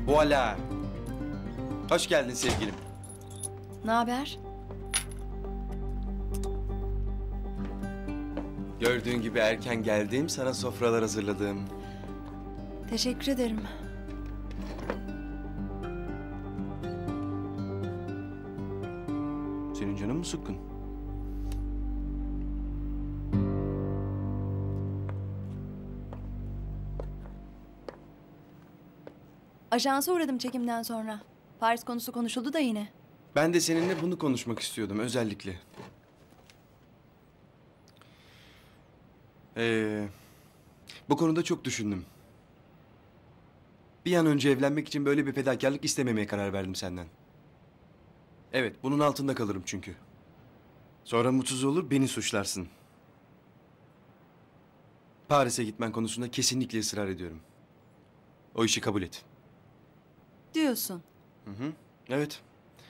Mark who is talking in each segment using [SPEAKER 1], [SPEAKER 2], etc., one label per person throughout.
[SPEAKER 1] Voilà. Hoş geldin sevgilim.
[SPEAKER 2] Ne haber?
[SPEAKER 1] Gördüğün gibi erken geldim, sana sofralar hazırladım.
[SPEAKER 2] Teşekkür ederim.
[SPEAKER 1] Senin canın mı sıkkın?
[SPEAKER 2] Ajansa uğradım çekimden sonra. Paris konusu konuşuldu da yine.
[SPEAKER 1] Ben de seninle bunu konuşmak istiyordum özellikle. Bu konuda çok düşündüm. Bir an önce evlenmek için böyle bir fedakarlık istememeye karar verdim senden. Evet, bunun altında kalırım çünkü. Sonra mutsuz olur, beni suçlarsın. Paris'e gitmen konusunda kesinlikle ısrar ediyorum. O işi kabul et.
[SPEAKER 2] Diyorsun.
[SPEAKER 1] Evet.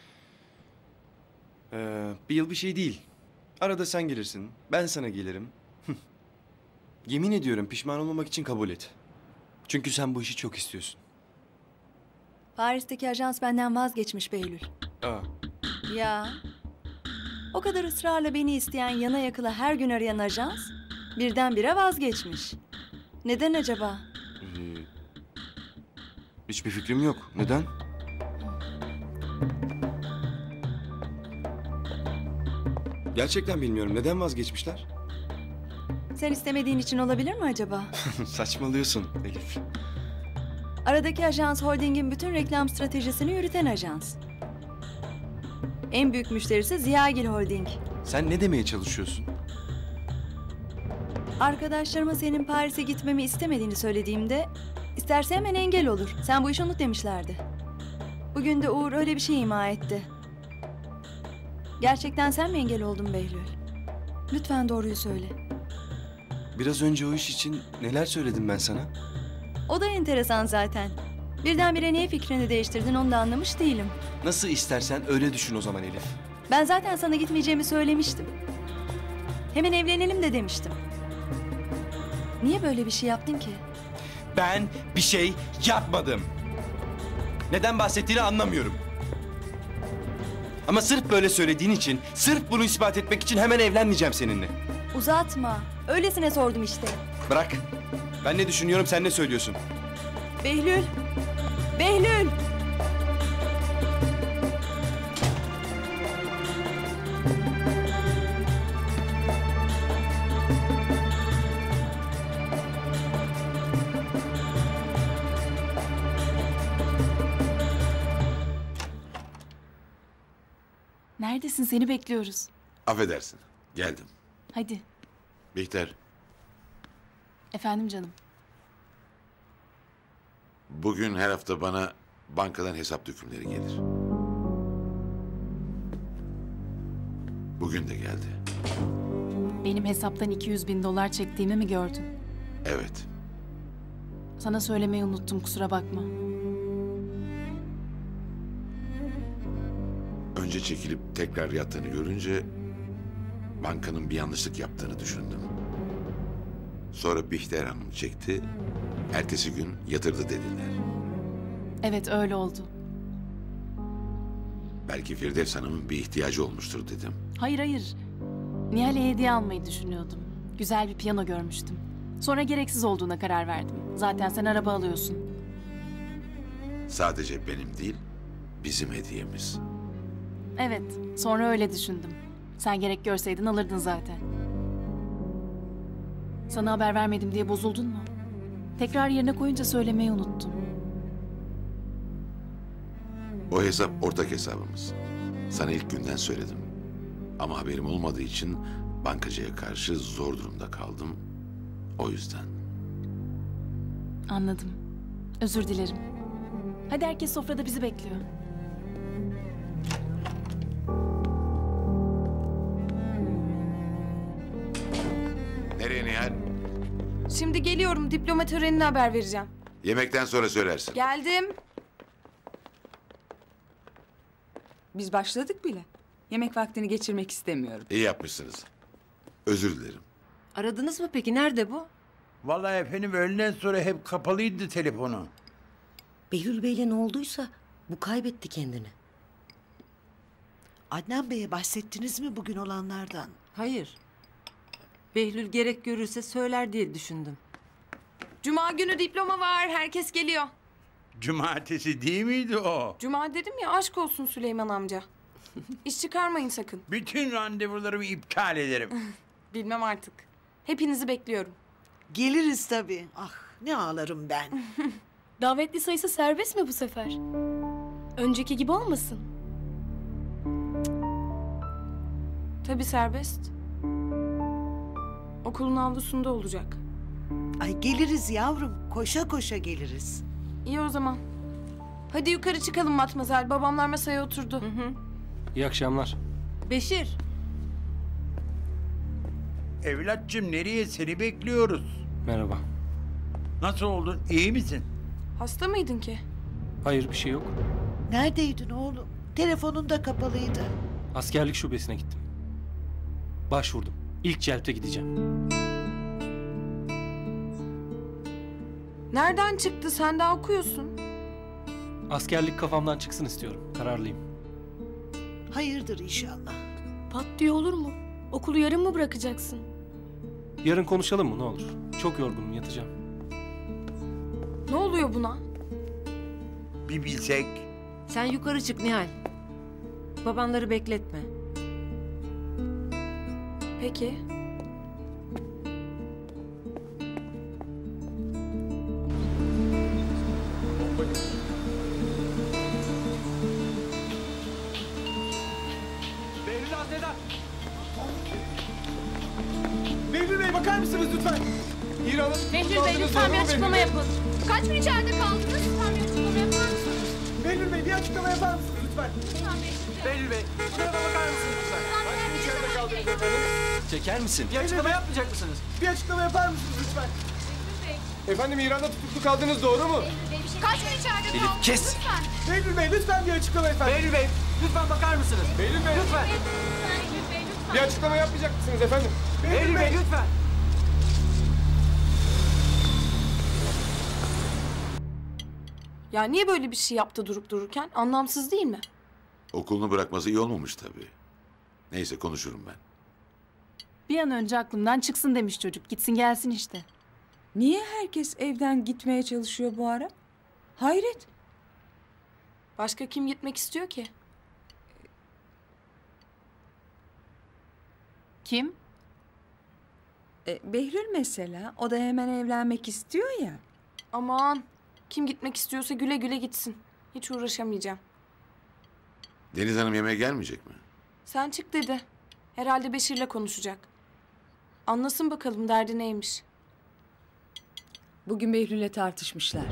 [SPEAKER 1] Bir yıl bir şey değil. Arada sen gelirsin, ben sana gelirim. Yemin ediyorum pişman olmamak için kabul et. Çünkü sen bu işi çok istiyorsun.
[SPEAKER 2] Paris'teki ajans benden vazgeçmiş Behlül.
[SPEAKER 1] Aa,
[SPEAKER 2] Ya. O kadar ısrarla beni isteyen yana yakıla her gün arayan ajans birdenbire vazgeçmiş. Neden acaba?
[SPEAKER 1] hiçbir fikrim yok. Neden? Gerçekten bilmiyorum. Neden vazgeçmişler?
[SPEAKER 2] Sen istemediğin için olabilir mi acaba?
[SPEAKER 1] Saçmalıyorsun Elif.
[SPEAKER 2] Aradaki ajans holdingin bütün reklam stratejisini yürüten ajans. En büyük müşterisi Ziyagil Holding.
[SPEAKER 1] Sen ne demeye çalışıyorsun?
[SPEAKER 2] Arkadaşlarıma senin Paris'e gitmemi istemediğini söylediğimde isterse hemen engel olur. Sen bu işi unut demişlerdi. Bugün de Uğur öyle bir şey ima etti. Gerçekten sen mi engel oldun Behlül? Lütfen doğruyu söyle.
[SPEAKER 1] Biraz önce o iş için neler söyledim ben sana?
[SPEAKER 2] O da enteresan zaten. Birdenbire niye fikrini değiştirdin onu da anlamış değilim.
[SPEAKER 1] Nasıl istersen öyle düşün o zaman Elif.
[SPEAKER 2] Ben zaten sana gitmeyeceğimi söylemiştim. Hemen evlenelim de demiştim. Niye böyle bir şey yaptın ki?
[SPEAKER 1] Ben bir şey yapmadım. Neden bahsettiğini anlamıyorum. Ama sırf böyle söylediğin için, sırf bunu ispat etmek için hemen evlenmeyeceğim seninle.
[SPEAKER 2] Uzatma. Öylesine sordum işte.
[SPEAKER 1] Bırak. Ben ne düşünüyorum, sen ne söylüyorsun?
[SPEAKER 2] Behlül! Behlül!
[SPEAKER 3] Neredesin? Seni bekliyoruz.
[SPEAKER 4] Affedersin. Geldim.
[SPEAKER 3] Hadi.
[SPEAKER 4] Bihter,
[SPEAKER 3] Efendim canım.
[SPEAKER 4] bugün her hafta bana bankadan hesap dökümleri gelir. Bugün de geldi.
[SPEAKER 3] Benim hesaptan 200.000 dolar çektiğimi mi gördün?
[SPEAKER 4] Evet.
[SPEAKER 3] Sana söylemeyi unuttum, kusura bakma.
[SPEAKER 4] Önce çekilip tekrar yattığını görünce bankanın bir yanlışlık yaptığını düşündüm. Sonra Bihter Hanım çekti. Ertesi gün yatırdı dediler.
[SPEAKER 3] Evet, öyle oldu.
[SPEAKER 4] Belki Firdevs Hanım'ın bir ihtiyacı olmuştur dedim.
[SPEAKER 3] Hayır hayır. Nihal'e hediye almayı düşünüyordum. Güzel bir piyano görmüştüm. Sonra gereksiz olduğuna karar verdim. Zaten sen araba alıyorsun.
[SPEAKER 4] Sadece benim değil, bizim hediyemiz.
[SPEAKER 3] Evet, sonra öyle düşündüm. Sen gerek görseydin alırdın zaten. Sana haber vermedim diye bozuldun mu? Tekrar yerine koyunca söylemeyi unuttum.
[SPEAKER 4] O hesap ortak hesabımız. Sana ilk günden söyledim. Ama haberim olmadığı için bankacıya karşı zor durumda kaldım. O yüzden.
[SPEAKER 3] Anladım. Özür dilerim. Hadi herkes sofrada bizi bekliyor.
[SPEAKER 4] Nereye Nihal?
[SPEAKER 5] Şimdi geliyorum. Diploma törenine haber vereceğim.
[SPEAKER 4] Yemekten sonra söylersin.
[SPEAKER 5] Geldim. Biz başladık bile. Yemek vaktini geçirmek istemiyorum.
[SPEAKER 4] İyi yapmışsınız. Özür dilerim.
[SPEAKER 6] Aradınız mı peki? Nerede bu?
[SPEAKER 7] Vallahi efendim öğleden sonra hep kapalıydı telefonu.
[SPEAKER 6] Behlül Bey'le ne olduysa bu kaybetti kendini.
[SPEAKER 7] Adnan Bey'e bahsettiniz mi bugün olanlardan?
[SPEAKER 8] Hayır. Behlül gerek görürse söyler diye düşündüm.
[SPEAKER 9] Cuma günü diploma var. Herkes geliyor.
[SPEAKER 10] Cumartesi değil miydi o?
[SPEAKER 9] Cuma dedim ya, aşk olsun Süleyman amca. İş çıkarmayın sakın.
[SPEAKER 10] Bütün randevularımı iptal ederim.
[SPEAKER 9] Bilmem artık. Hepinizi bekliyorum.
[SPEAKER 7] Geliriz tabii. Ah ne ağlarım ben.
[SPEAKER 11] Davetli sayısı serbest mi bu sefer? Önceki gibi olmasın.
[SPEAKER 9] Tabii serbest. Okulun avlusunda olacak.
[SPEAKER 7] Ay geliriz yavrum. Koşa koşa geliriz.
[SPEAKER 9] İyi o zaman. Hadi yukarı çıkalım Matmazel. Babamlar masaya oturdu.
[SPEAKER 12] İyi akşamlar.
[SPEAKER 8] Beşir,
[SPEAKER 10] Evlatçım nereye? Seni bekliyoruz.
[SPEAKER 12] Merhaba.
[SPEAKER 10] Nasıl oldun? İyi misin?
[SPEAKER 9] Hasta mıydın ki?
[SPEAKER 12] Hayır bir şey yok.
[SPEAKER 7] Neredeydin oğlum? Telefonun da kapalıydı.
[SPEAKER 12] Askerlik şubesine gittim. Başvurdum. İlk celpte gideceğim.
[SPEAKER 9] Nereden çıktı? Sen daha okuyorsun.
[SPEAKER 12] Askerlik kafamdan çıksın istiyorum. Kararlıyım.
[SPEAKER 7] Hayırdır inşallah.
[SPEAKER 11] Pat diye olur mu? Okulu yarım mı bırakacaksın?
[SPEAKER 12] Yarın konuşalım mı ne olur? Çok yorgunum yatacağım.
[SPEAKER 9] Ne oluyor buna?
[SPEAKER 10] Bir bilsek.
[SPEAKER 8] sen yukarı çık Nihal. Babanları bekletme.
[SPEAKER 9] Peki.
[SPEAKER 1] Behlül Hazretler! Behlül Bey bakar mısınız lütfen? İran'ın...
[SPEAKER 11] Behlül Bey lütfen bir açıklama yapın.
[SPEAKER 9] Kaç gün içeride kaldınız? Lütfen bir açıklama yapar mısınız?
[SPEAKER 1] Behlül Bey bir açıklama yapar mısınız lütfen? Behlül Bey, şuraya bakar mısınız lütfen? Kaç gün içeride kaldınız efendim?
[SPEAKER 12] Çeker misin?
[SPEAKER 1] Bir açıklama yapmayacak mısınız? Bir açıklama yapar mısınız lütfen? Efendim İran'da tutuklu kaldınız doğru mu?
[SPEAKER 9] Kaç gün içeride kaldınız?
[SPEAKER 12] Kes!
[SPEAKER 1] Behlül Bey lütfen bir açıklama efendim. Behlül Bey lütfen bakar mısınız? Behlül Bey lütfen. Bir açıklama yapmayacak mısınız efendim? Behlül Bey lütfen.
[SPEAKER 9] Ya niye böyle bir şey yaptı durup dururken? Anlamsız değil mi?
[SPEAKER 4] Okulunu bırakması iyi olmamış tabii. Neyse konuşurum ben.
[SPEAKER 3] Bir an önce aklımdan çıksın demiş çocuk. Gitsin gelsin işte.
[SPEAKER 5] Niye herkes evden gitmeye çalışıyor bu ara? Hayret.
[SPEAKER 9] Başka kim gitmek istiyor ki?
[SPEAKER 3] Kim?
[SPEAKER 5] Behlül mesela. O da hemen evlenmek istiyor ya.
[SPEAKER 9] Aman, kim gitmek istiyorsa güle güle gitsin. Hiç uğraşamayacağım.
[SPEAKER 4] Deniz Hanım yemeğe gelmeyecek mi?
[SPEAKER 9] Sen çık dedi. Herhalde Beşir'le konuşacak. Anlasın bakalım derdi neymiş.
[SPEAKER 5] Bugün Behlül'le tartışmışlar.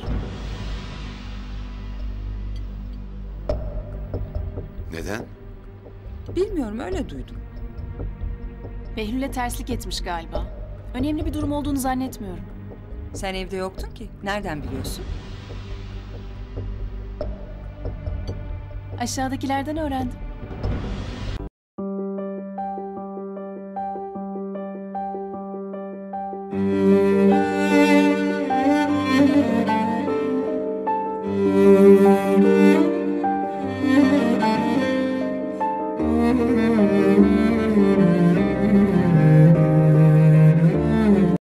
[SPEAKER 4] Neden?
[SPEAKER 5] Bilmiyorum öyle duydum.
[SPEAKER 3] Behlül'e terslik etmiş galiba. Önemli bir durum olduğunu zannetmiyorum.
[SPEAKER 5] Sen evde yoktun ki. Nereden biliyorsun?
[SPEAKER 3] Aşağıdakilerden öğrendim.